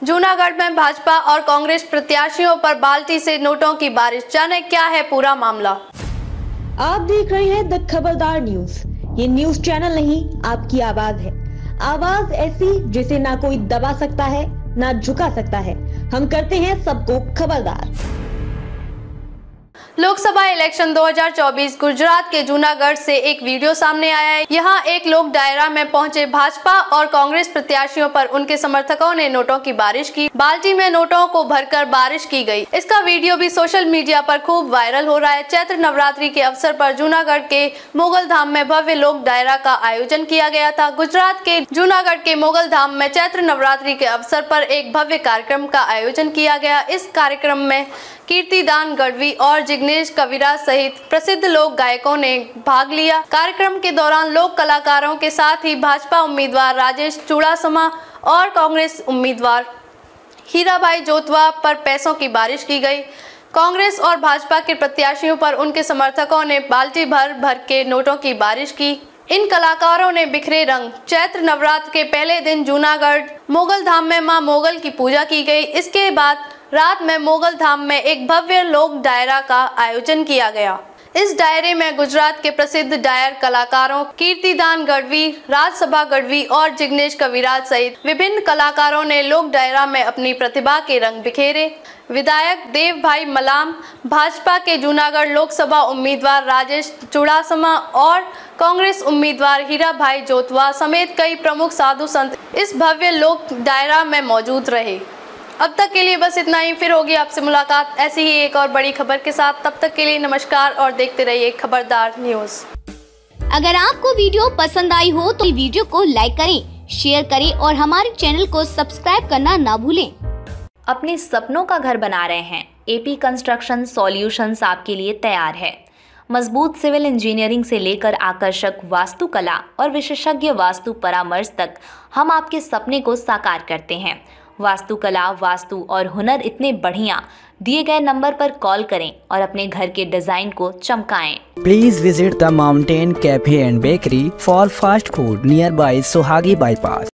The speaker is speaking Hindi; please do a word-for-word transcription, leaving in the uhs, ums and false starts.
जूनागढ़ में भाजपा और कांग्रेस प्रत्याशियों पर बाल्टी से नोटों की बारिश, जाने क्या है पूरा मामला। आप देख रहे हैं द खबरदार न्यूज। ये न्यूज चैनल नहीं, आपकी आवाज है। आवाज ऐसी जिसे ना कोई दबा सकता है ना झुका सकता है। हम करते हैं सबको खबरदार। लोकसभा इलेक्शन दो हज़ार चौबीस गुजरात के जूनागढ़ से एक वीडियो सामने आया है। यहाँ एक लोक डायरा में पहुंचे भाजपा और कांग्रेस प्रत्याशियों पर उनके समर्थकों ने नोटों की बारिश की। बाल्टी में नोटों को भरकर बारिश की गई। इसका वीडियो भी सोशल मीडिया पर खूब वायरल हो रहा है। चैत्र नवरात्रि के अवसर पर जूनागढ़ के मोगल धाम में भव्य लोक डायरा का आयोजन किया गया था। गुजरात के जूनागढ़ के मोगल धाम में चैत्र नवरात्रि के अवसर पर एक भव्य कार्यक्रम का आयोजन किया गया। इस कार्यक्रम में कीर्तिदान गढ़वी और जिग्नेश कविराज सहित प्रसिद्ध लोक गायकों ने भाग लिया। कार्यक्रम के दौरान लोक कलाकारों के साथ ही भाजपा उम्मीदवार राजेश चुड़ासमा और कांग्रेस उम्मीदवार हीराभाई जोतवा पर पैसों की बारिश की गई। कांग्रेस और भाजपा के प्रत्याशियों पर उनके समर्थकों ने बाल्टी भर भर के नोटों की बारिश की। इन कलाकारों ने बिखरे रंग। चैत्र नवरात्र के पहले दिन जूनागढ़ मोगल धाम में मां मोगल की पूजा की गई। इसके बाद रात में मोगल धाम में एक भव्य लोक डायरा का आयोजन किया गया। इस डायरे में गुजरात के प्रसिद्ध डायर कलाकारों कीर्तिदान गढ़वी, राजसभा गढ़वी और जिग्नेश कविराज सहित विभिन्न कलाकारों ने लोक डायरा में अपनी प्रतिभा के रंग बिखेरे। विधायक देव भाई मलाम, भाजपा के जूनागढ़ लोकसभा उम्मीदवार राजेश चुड़ासमा और कांग्रेस उम्मीदवार हीरा भाई जोतवा समेत कई प्रमुख साधु संत इस भव्य लोक डायरा में मौजूद रहे। अब तक के लिए बस इतना ही। फिर होगी आपसे मुलाकात ऐसी ही एक और बड़ी खबर के साथ। तब तक के लिए नमस्कार और देखते रहिए खबरदार न्यूज। अगर आपको वीडियो पसंद आई हो तो वीडियो को लाइक करें, शेयर करें और हमारे चैनल को सब्सक्राइब करना ना भूलें। अपने सपनों का घर बना रहे हैं? एपी कंस्ट्रक्शन सॉल्यूशंस आपके लिए तैयार है। मजबूत सिविल इंजीनियरिंग से लेकर आकर्षक वास्तुकला और विशेषज्ञ वास्तु परामर्श तक हम आपके सपने को साकार करते हैं। वास्तुकला, वास्तु और हुनर इतने बढ़िया। दिए गए नंबर पर कॉल करें और अपने घर के डिजाइन को चमकाएं। Please visit the mountain cafe and bakery for fast food nearby Suhagi bypass.